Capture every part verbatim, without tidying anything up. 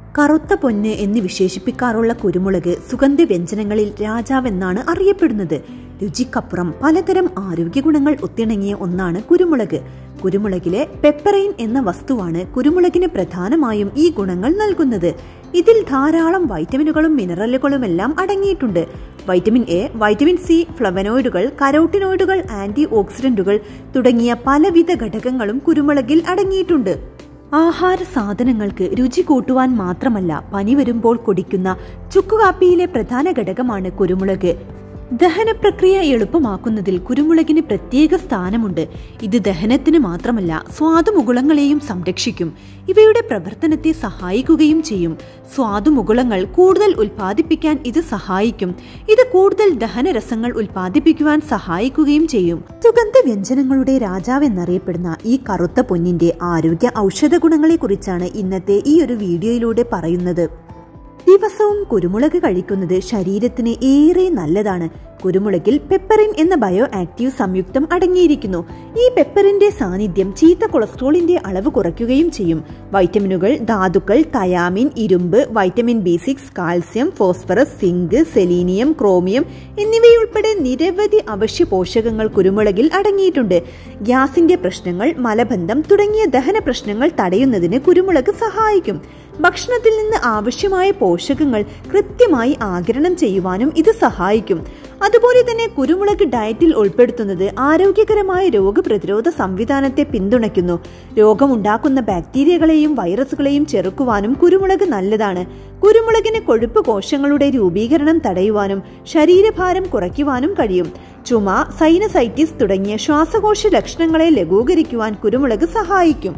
കറുത്ത പൊന്ന് എന്ന് വിശേഷിപ്പിക്കാറുള്ള കുരുമുളക് സുഗന്ധവ്യഞ്ജനങ്ങളിൽ രാജാവെന്നാണ് അറിയപ്പെടുന്നത്. രുചിക്കപ്പുറം പലതരം ആരോഗ്യ ഗുണങ്ങൾ ഒത്തിണങ്ങിയ ഒന്നാണ് കുരുമുളക്. കുരുമുളകിലെ പെപ്പറൈൻ എന്ന വസ്തുവാണ് കുരുമുളകിന് പ്രധാനമായും ഈ ഗുണങ്ങൾ നൽകുന്നത്. ഇതിൽ ധാരാളം വൈറ്റമിനുകളും മിനറലുകളുമെല്ലാം അടങ്ങിയിട്ടുണ്ട്. വൈറ്റമിൻ എ, വൈറ്റമിൻ സി, ഫ്ലവനോയിഡുകൾ, കരോട്ടിനോയിഡുകൾ, ആന്റി ഓക്സിഡന്റുകൾ തുടങ്ങിയ പലവിധ ഘടകങ്ങളും കുരുമുളകിൽ അടങ്ങിയിട്ടുണ്ട്. ആഹാര സാധനങ്ങൾക്ക് രുചി കൂട്ടുവാൻ മാത്രമല്ല, പനി വരുമ്പോൾ കുടിക്കുന്ന ചുക്കുകാപ്പിയിലെ പ്രധാന ഘടകമാണ് കുരുമുളക്. ദഹന പ്രക്രിയ എളുപ്പമാക്കുന്നതിൽ കുരുമുളകിന് പ്രത്യേക സ്ഥാനമുണ്ട്. ഇത് ദഹനത്തിന് മാത്രമല്ല, സ്വാദുമുകുളങ്ങളെയും സംരക്ഷിക്കും. ഇവയുടെ പ്രവർത്തനത്തെ സഹായിക്കുകയും ചെയ്യും. സ്വാദുമുകുളങ്ങൾ കൂടുതൽ ഉൽപ്പാദിപ്പിക്കാൻ ഇത് സഹായിക്കും. ഇത് കൂടുതൽ ദഹനരസങ്ങൾ ഉൽപ്പാദിപ്പിക്കുവാൻ സഹായിക്കുകയും ചെയ്യും. സുഗന്ധവ്യഞ്ജനങ്ങളുടെ രാജാവെന്നറിയപ്പെടുന്ന ഈ കറുത്ത പൊന്നിന്റെ ആരോഗ്യ ഔഷധ ഗുണങ്ങളെ കുറിച്ചാണ് ഇന്നത്തെ ഈ ഒരു വീഡിയോയിലൂടെ പറയുന്നത്. ദിവസവും കുരുമുളക് കഴിക്കുന്നത് ശരീരത്തിന് ഏറെ നല്ലതാണ്. കുരുമുളകിൽ പെപ്പറിൻ എന്ന ബയോ ആക്റ്റീവ് സംയുക്തം അടങ്ങിയിരിക്കുന്നു. ഈ പെപ്പറിന്റെ സാന്നിധ്യം ചീത്ത കൊളസ്ട്രോളിന്റെ അളവ് കുറയ്ക്കുകയും ചെയ്യും. വൈറ്റമിനുകൾ, ധാതുക്കൾ, തയാമിൻ, ഇരുമ്പ്, vitamin B six, calcium, phosphorus, zinc, selenium, chromium എന്നിവയുൾപ്പെടെ നിരവധി അവശ്യ പോഷകങ്ങൾ കുരുമുളകിൽ അടങ്ങിയിട്ടുണ്ട്. ഗ്യാസിന്റെ പ്രശ്നങ്ങൾ, മലബന്ധം തുടങ്ങിയ ദഹന പ്രശ്നങ്ങൾ തടയുന്നതിന് കുരുമുളക് സഹായിക്കും. ഭക്ഷണത്തിൽ നിന്ന് ആവശ്യമായ പോഷകങ്ങൾ കൃത്യമായി ആഗിരണം ചെയ്യുവാനും ഇത് സഹായിക്കും. അതുപോലെ തന്നെ കുരുമുളക് ഡയറ്റിൽ ഉൾപ്പെടുത്തുന്നത് ആരോഗ്യകരമായ രോഗപ്രതിരോധ സംവിധാനത്തെ പിന്തുണയ്ക്കുന്നു. രോഗമുണ്ടാക്കുന്ന ബാക്ടീരിയകളെയും വൈറസുകളെയും ചെറുക്കുവാനും കുരുമുളക് നല്ലതാണ്. കുരുമുളകിന് കൊഴുപ്പ് കോശങ്ങളുടെ രൂപീകരണം തടയുവാനും ശരീരഭാരം കുറയ്ക്കുവാനും കഴിയും. ചുമ, സൈനസൈറ്റിസ് തുടങ്ങിയ ശ്വാസകോശ ലക്ഷണങ്ങളെ ലഘൂകരിക്കുവാൻ കുരുമുളക് സഹായിക്കും.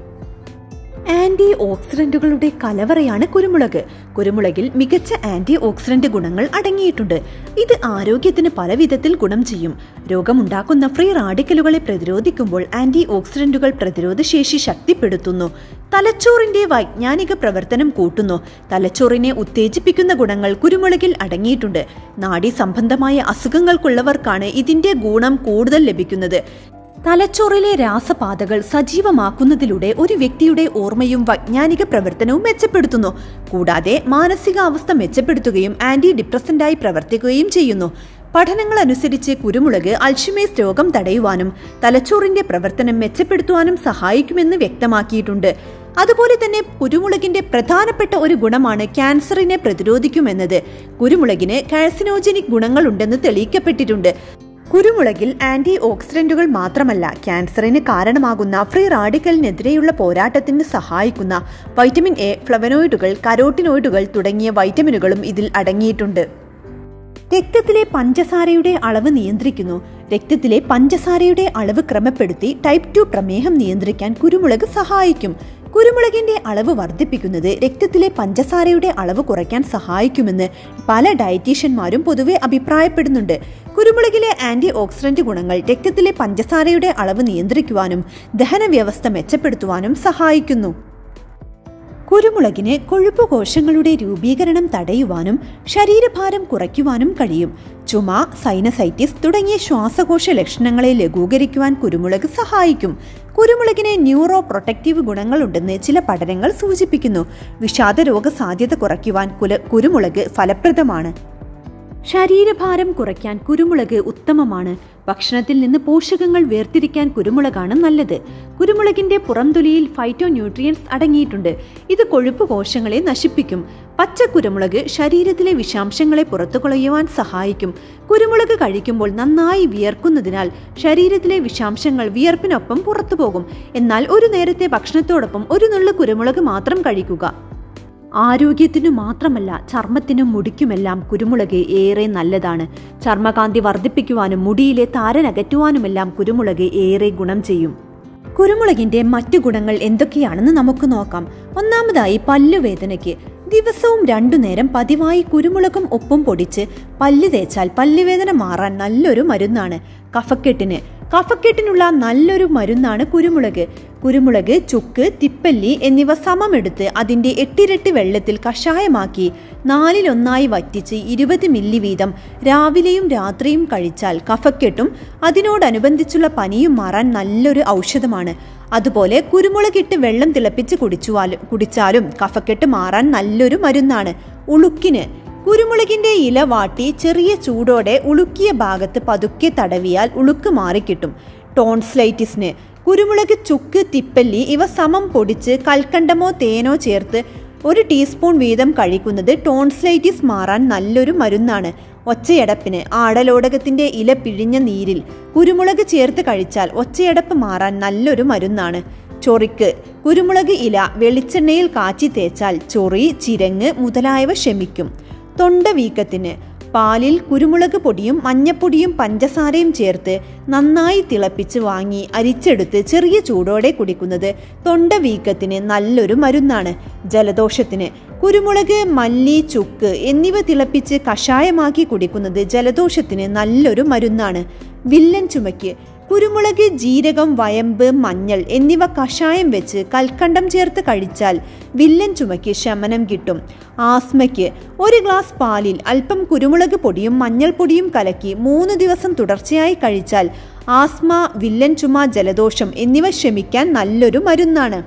ആന്റി ഓക്സിഡന്റുകളുടെ കലവറയാണ് കുരുമുളക്. കുരുമുളകിൽ മികച്ച ആന്റി ഓക്സിഡന്റ് ഗുണങ്ങൾ അടങ്ങിയിട്ടുണ്ട്. ഇത് ആരോഗ്യത്തിന് പല വിധത്തിൽ ഗുണം ചെയ്യും. രോഗമുണ്ടാക്കുന്ന ഫ്രീ റാഡിക്കലുകളെ പ്രതിരോധിക്കുമ്പോൾ ആന്റി ഓക്സിഡന്റുകൾ പ്രതിരോധശേഷി ശക്തിപ്പെടുത്തുന്നു. തലച്ചോറിന്റെ വൈജ്ഞാനിക പ്രവർത്തനം കൂട്ടുന്നു. തലച്ചോറിനെ ഉത്തേജിപ്പിക്കുന്ന ഗുണങ്ങൾ കുരുമുളകിൽ അടങ്ങിയിട്ടുണ്ട്. നാഡീ സംബന്ധമായ അസുഖങ്ങൾക്കുള്ളവർക്കാണ് ഇതിന്റെ ഗുണം കൂടുതൽ ലഭിക്കുന്നത്. തലച്ചോറിലെ രാസപാതകൾ സജീവമാക്കുന്നതിലൂടെ ഒരു വ്യക്തിയുടെ ഓർമ്മയും വൈജ്ഞാനിക പ്രവർത്തനവും മെച്ചപ്പെടുത്തുന്നു. കൂടാതെ മാനസികാവസ്ഥ മെച്ചപ്പെടുത്തുകയും ആന്റി ഡിപ്രസന്റായി പ്രവർത്തിക്കുകയും ചെയ്യുന്നു. പഠനങ്ങൾ അനുസരിച്ച് കുരുമുളക് അൽഷിമേഴ്സ് രോഗം തടയുവാനും തലച്ചോറിന്റെ പ്രവർത്തനം മെച്ചപ്പെടുത്തുവാനും സഹായിക്കുമെന്ന് വ്യക്തമാക്കിയിട്ടുണ്ട്. അതുപോലെ തന്നെ കുരുമുളകിന്റെ പ്രധാനപ്പെട്ട ഒരു ഗുണമാണ് ക്യാൻസറിനെ പ്രതിരോധിക്കുമെന്നത്. കുരുമുളകിന് കാർസിനോജനിക് ഗുണങ്ങളുണ്ടെന്ന് തെളിയിക്കപ്പെട്ടിട്ടുണ്ട്. കുരുമുളകിൽ ആന്റി ഓക്സിഡന്റുകൾ മാത്രമല്ല, ക്യാൻസറിന് കാരണമാകുന്ന ഫ്രീ റാഡിക്കലിനെതിരെയുള്ള പോരാട്ടത്തിന് സഹായിക്കുന്ന വൈറ്റമിൻ എ, ഫ്ലവനോയിഡുകൾ, കരോട്ടിനോയിഡുകൾ തുടങ്ങിയ വൈറ്റമിനുകളും ഇതിൽ അടങ്ങിയിട്ടുണ്ട്. രക്തത്തിലെ പഞ്ചസാരയുടെ അളവ് നിയന്ത്രിക്കുന്നു. രക്തത്തിലെ പഞ്ചസാരയുടെ അളവ് ക്രമപ്പെടുത്തി ടൈപ്പ് ടു പ്രമേഹം നിയന്ത്രിക്കാൻ കുരുമുളക് സഹായിക്കും. കുരുമുളകിന്റെ അളവ് വർദ്ധിപ്പിക്കുന്നത് രക്തത്തിലെ പഞ്ചസാരയുടെ അളവ് കുറയ്ക്കാൻ സഹായിക്കുമെന്ന് പല ഡയറ്റീഷ്യന്മാരും പൊതുവെ അഭിപ്രായപ്പെടുന്നുണ്ട്. കുരുമുളകിലെ ആന്റി ഓക്സിഡന്റ് ഗുണങ്ങൾ രക്തത്തിലെ പഞ്ചസാരയുടെ അളവ് നിയന്ത്രിക്കുവാനും ദഹന വ്യവസ്ഥ മെച്ചപ്പെടുത്തുവാനും സഹായിക്കുന്നു. കുരുമുളകിന് കൊഴുപ്പ് കോശങ്ങളുടെ രൂപീകരണം തടയുവാനും ശരീരഭാരം കുറയ്ക്കുവാനും കഴിയും. ചുമ, സൈനസൈറ്റിസ് തുടങ്ങിയ ശ്വാസകോശ ലക്ഷണങ്ങളെ ലഘൂകരിക്കുവാൻ കുരുമുളക് സഹായിക്കും. കുരുമുളകിന് ന്യൂറോ പ്രൊട്ടക്റ്റീവ് ഗുണങ്ങളുണ്ടെന്ന് ചില പഠനങ്ങൾ സൂചിപ്പിക്കുന്നു. വിഷാദ രോഗ സാധ്യത കുറയ്ക്കുവാൻ കുരുമുളക് ഫലപ്രദമാണ്. ശരീരഭാരം കുറയ്ക്കാൻ കുരുമുളക് ഉത്തമമാണ്. ഭക്ഷണത്തിൽ നിന്ന് പോഷകങ്ങൾ വേർതിരിക്കാൻ കുരുമുളകാണ് നല്ലത്. കുരുമുളകിന്റെ പുറംതൊലിയിൽ ഫൈറ്റോ ന്യൂട്രിയൻസ് അടങ്ങിയിട്ടുണ്ട്. ഇത് കൊഴുപ്പ് കോശങ്ങളെ നശിപ്പിക്കും. പച്ച കുരുമുളക് ശരീരത്തിലെ വിഷാംശങ്ങളെ പുറത്തു കളയുവാൻ സഹായിക്കും. കുരുമുളക് കഴിക്കുമ്പോൾ നന്നായി വിയർക്കുന്നതിനാൽ ശരീരത്തിലെ വിഷാംശങ്ങൾ വിയർപ്പിനൊപ്പം പുറത്തു പോകും. എന്നാൽ ഒരു നേരത്തെ ഭക്ഷണത്തോടൊപ്പം ഒരു നുള്ളു കുരുമുളക് മാത്രം കഴിക്കുക. ആരോഗ്യത്തിനു മാത്രമല്ല, ചർമ്മത്തിനും മുടിക്കുമെല്ലാം കുരുമുളക് ഏറെ നല്ലതാണ്. ചർമ്മകാന്തി വർദ്ധിപ്പിക്കുവാനും മുടിയിലെ താരനകറ്റുവാനുമെല്ലാം കുരുമുളക് ഏറെ ഗുണം ചെയ്യും. കുരുമുളകിന്റെ മറ്റു ഗുണങ്ങൾ എന്തൊക്കെയാണെന്ന് നമുക്ക് നോക്കാം. ഒന്നാമതായി, പല്ലുവേദനയ്ക്ക്. ദിവസവും രണ്ടു നേരം പതിവായി കുരുമുളകും ഉപ്പും പൊടിച്ച് പല്ല് തേച്ചാൽ പല്ലുവേദന മാറാൻ നല്ലൊരു മരുന്നാണ്. കഫക്കെട്ടിന്. കഫക്കെട്ടിനുള്ള നല്ലൊരു മരുന്നാണ് കുരുമുളക്. കുരുമുളക്, ചുക്ക്, തിപ്പല്ലി എന്നിവ സമമെടുത്ത് അതിന്റെ എട്ടിരട്ടി വെള്ളത്തിൽ കഷായമാക്കി നാലിലൊന്നായി വറ്റിച്ച് ഇരുപത് മില്ലി വീതം രാവിലെയും രാത്രിയും കഴിച്ചാൽ കഫക്കെട്ടും അതിനോടനുബന്ധിച്ചുള്ള പനിയും മാറാൻ നല്ലൊരു ഔഷധമാണ്. അതുപോലെ കുരുമുളകിട്ട് വെള്ളം തിളപ്പിച്ച് കുടിച്ചാലും കുടിച്ചാലും കഫക്കെട്ട് മാറാൻ നല്ലൊരു മരുന്നാണ്. ഉളുക്കിന് കുരുമുളകിന്റെ ഇല വാട്ടി ചെറിയ ചൂടോടെ ഉളുക്കിയ ഭാഗത്ത് പതുക്കെ തടവിയാൽ ഉളുക്ക് മാറിക്കിട്ടും. ടോൺസിലൈറ്റിസിന് കുരുമുളക്, ചുക്ക്, തിപ്പല്ലി ഇവ സമം പൊടിച്ച് കൽക്കണ്ടമോ തേനോ ചേർത്ത് ഒരു ടീസ്പൂൺ വീതം കഴിക്കുന്നത് ടോൺസിലൈറ്റിസ് മാറാൻ നല്ലൊരു മരുന്നാണ്. ഒച്ചയടപ്പിന് ആടലോടകത്തിന്റെ ഇല പിഴിഞ്ഞ നീരിൽ കുരുമുളക് ചേർത്ത് കഴിച്ചാൽ ഒച്ചയടപ്പ് മാറാൻ നല്ലൊരു മരുന്നാണ്. ചൊറിക്ക് കുരുമുളക് ഇല വെളിച്ചെണ്ണയിൽ കാച്ചി തേച്ചാൽ ചൊറി, ചിരങ്ങ് മുതലായവ ശമിക്കും. തൊണ്ടവീക്കത്തിന് പാലിൽ കുരുമുളക് പൊടിയും മഞ്ഞപ്പൊടിയും പഞ്ചസാരയും ചേർത്ത് നന്നായി തിളപ്പിച്ച് വാങ്ങി അരിച്ചെടുത്ത് ചെറിയ ചൂടോടെ കുടിക്കുന്നത് തൊണ്ടവീക്കത്തിന് നല്ലൊരു മരുന്നാണ്. ജലദോഷത്തിന് കുരുമുളക്, മല്ലി, ചുക്ക് എന്നിവ തിളപ്പിച്ച് കഷായമാക്കി കുടിക്കുന്നത് ജലദോഷത്തിന് നല്ലൊരു മരുന്നാണ്. വില്ലൻ ചുമയ്ക്ക് കുരുമുളക്, ജീരകം, വയമ്പ്, മഞ്ഞൾ എന്നിവ കഷായം വെച്ച് കൽക്കണ്ടം ചേർത്ത് കഴിച്ചാൽ വില്ലൻ ചുമയ്ക്ക് ശമനം കിട്ടും. ആസ്മയ്ക്ക് ഒരു ഗ്ലാസ് പാലിൽ അല്പം കുരുമുളക് പൊടിയും മഞ്ഞൾപ്പൊടിയും കലക്കി മൂന്ന് ദിവസം തുടർച്ചയായി കഴിച്ചാൽ ആസ്മ, വില്ലൻ ചുമ, ജലദോഷം എന്നിവ ശമിക്കാൻ നല്ലൊരു മരുന്നാണ്.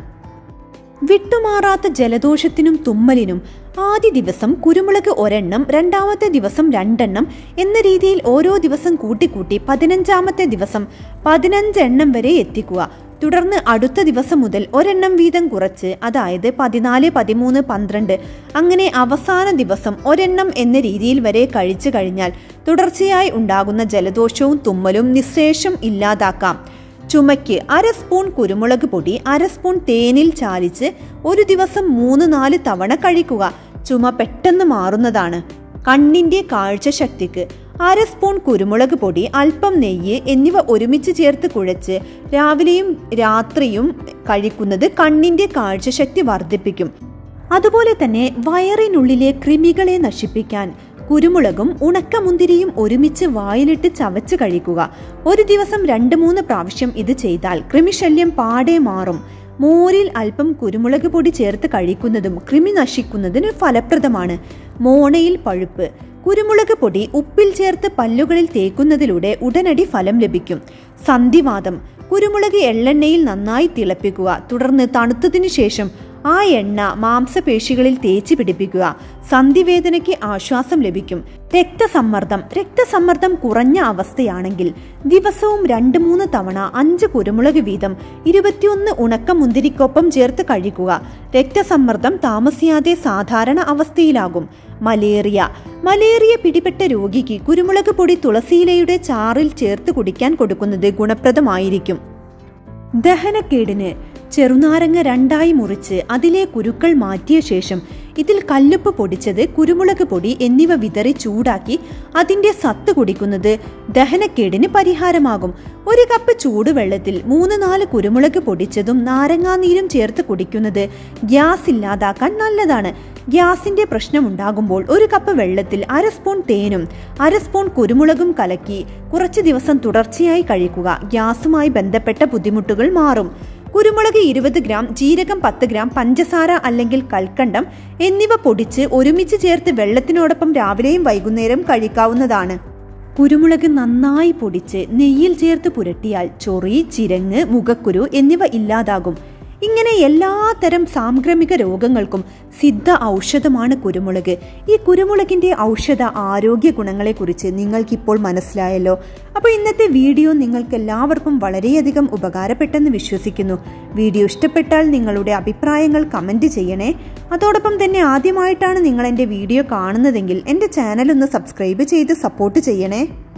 വിട്ടുമാറാത്ത ജലദോഷത്തിനും തുമ്മലിനും ആദ്യ ദിവസം കുരുമുളക് ഒരെണ്ണം, രണ്ടാമത്തെ ദിവസം രണ്ടെണ്ണം എന്ന രീതിയിൽ ഓരോ ദിവസം കൂട്ടിക്കൂട്ടി പതിനഞ്ചാമത്തെ ദിവസം പതിനഞ്ചെണ്ണം വരെ എത്തിക്കുക. തുടർന്ന് അടുത്ത ദിവസം മുതൽ ഒരെണ്ണം വീതം കുറച്ച്, അതായത് പതിനാല്, പതിമൂന്ന്, പന്ത്രണ്ട് അങ്ങനെ അവസാന ദിവസം ഒരെണ്ണം എന്ന രീതിയിൽ വരെ കഴിച്ചു കഴിഞ്ഞാൽ തുടർച്ചയായി ഉണ്ടാകുന്ന ജലദോഷവും തുമ്മലും നിശേഷം ഇല്ലാതാക്കാം. ചുമയ്ക്ക് അര സ്പൂൺ കുരുമുളക് പൊടി അര സ്പൂൺ തേനിൽ ചാലിച്ച് ഒരു ദിവസം മൂന്ന് നാല് തവണ കഴിക്കുക. ചുമ പെട്ടെന്ന് മാറുന്നതാണ്. കണ്ണിന്റെ കാഴ്ചശക്തിക്ക് അര സ്പൂൺ കുരുമുളക് പൊടി, അല്പം നെയ്യ് എന്നിവ ഒരുമിച്ച് ചേർത്ത് കുഴച്ച് രാവിലെയും രാത്രിയും കഴിക്കുന്നത് കണ്ണിന്റെ കാഴ്ചശക്തി വർദ്ധിപ്പിക്കും. അതുപോലെ തന്നെ വയറിനുള്ളിലെ കൃമികളെ നശിപ്പിക്കാൻ കുരുമുളകും ഉണക്കമുന്തിരിയും ഒരുമിച്ച് വായിലിട്ട് ചവച്ച് കഴിക്കുക. ഒരു ദിവസം രണ്ട് മൂന്ന് പ്രാവശ്യം ഇത് ചെയ്താൽ കൃമിശല്യം പാടെ മാറും. മോരിൽ അല്പം കുരുമുളക് പൊടി ചേർത്ത് കഴിക്കുന്നതും കൃമി നശിക്കുന്നതിന് ഫലപ്രദമാണ്. മോണയിൽ പഴുപ്പ് കുരുമുളക് പൊടി ഉപ്പിൽ ചേർത്ത് പല്ലുകളിൽ തേക്കുന്നതിലൂടെ ഉടനടി ഫലം ലഭിക്കും. സന്ധിവാതം കുരുമുളക് എള്ളെണ്ണയിൽ നന്നായി തിളപ്പിക്കുക. തുടർന്ന് തണുത്തതിനു ശേഷം ആ എണ്ണ മാംസപേശികളിൽ തേച്ച് പിടിപ്പിക്കുക. സന്ധിവേദനയ്ക്ക് ആശ്വാസം ലഭിക്കും. രക്തസമ്മർദ്ദം രക്തസമ്മർദ്ദം കുറഞ്ഞ അവസ്ഥയാണെങ്കിൽ ദിവസവും രണ്ട് മൂന്ന് തവണ അഞ്ച് കുരുമുളക് വീതം ഇരുപത്തിയൊന്ന് ഉണക്കമുന്തിരിക്കൊപ്പം ചേർത്ത് കഴിക്കുക. രക്തസമ്മർദ്ദം താമസിയാതെ സാധാരണ അവസ്ഥയിലാകും. മലേറിയ മലേറിയ പിടിപെട്ട രോഗിക്ക് കുരുമുളക് പൊടി തുളസിയിലയുടെ ചാറിൽ ചേർത്ത് കുടിക്കാൻ കൊടുക്കുന്നത് ഗുണപ്രദമായിരിക്കും. ദഹനക്കേടിന് ചെറുനാരങ്ങ രണ്ടായി മുറിച്ച് അതിലെ കുരുക്കൾ മാറ്റിയ ശേഷം ഇതിൽ കല്ലുപ്പ് പൊടിച്ചത്, കുരുമുളക് പൊടി എന്നിവ വിതറി ചൂടാക്കി അതിന്റെ സത്ത് കുടിക്കുന്നത് ദഹനക്കേടിന് പരിഹാരമാകും. ഒരു കപ്പ് ചൂടുവെള്ളത്തിൽ മൂന്ന് നാല് കുരുമുളക് പൊടിച്ചതും നാരങ്ങാനീരും ചേർത്ത് കുടിക്കുന്നത് ഗ്യാസ് ഇല്ലാതാക്കാൻ നല്ലതാണ്. ഗ്യാസിന്റെ പ്രശ്നമുണ്ടാകുമ്പോൾ ഒരു കപ്പ് വെള്ളത്തിൽ അര സ്പൂൺ തേനും അര സ്പൂൺ കുരുമുളകും കലക്കി കുറച്ച് ദിവസം തുടർച്ചയായി കഴിക്കുക. ഗ്യാസുമായി ബന്ധപ്പെട്ട ബുദ്ധിമുട്ടുകൾ മാറും. കുരുമുളക് ഇരുപത് ഗ്രാം, ജീരകം പത്ത് ഗ്രാം, പഞ്ചസാര അല്ലെങ്കിൽ കൽക്കണ്ടം എന്നിവ പൊടിച്ച് ഒരുമിച്ച് ചേർത്ത് വെള്ളത്തിനോടൊപ്പം രാവിലെയും വൈകുന്നേരം കഴിക്കാവുന്നതാണ്. കുരുമുളക് നന്നായി പൊടിച്ച് നെയ്യിൽ ചേർത്ത് പുരട്ടിയാൽ ചൊറി, ചിരങ്ങ്, മുഖക്കുരു എന്നിവ ഇല്ലാതാകും. ഇങ്ങനെ എല്ലാ തരം സാംക്രമിക രോഗങ്ങൾക്കും സിദ്ധ ഔഷധമാണ് കുരുമുളക്. ഈ കുരുമുളകിന്റെ ഔഷധ ആരോഗ്യ ഗുണങ്ങളെ കുറിച്ച് നിങ്ങൾക്കിപ്പോൾ മനസ്സിലായല്ലോ. അപ്പോൾ ഇന്നത്തെ വീഡിയോ നിങ്ങൾക്ക് എല്ലാവർക്കും വളരെയധികം ഉപകാരപ്പെട്ടെന്ന് വിശ്വസിക്കുന്നു. വീഡിയോ ഇഷ്ടപ്പെട്ടാൽ നിങ്ങളുടെ അഭിപ്രായങ്ങൾ കമന്റ് ചെയ്യണേ. അതോടൊപ്പം തന്നെ ആദ്യമായിട്ടാണ് നിങ്ങൾ എൻ്റെ വീഡിയോ കാണുന്നതെങ്കിൽ എൻ്റെ ചാനൽ ഒന്ന് സബ്സ്ക്രൈബ് ചെയ്ത് സപ്പോർട്ട് ചെയ്യണേ.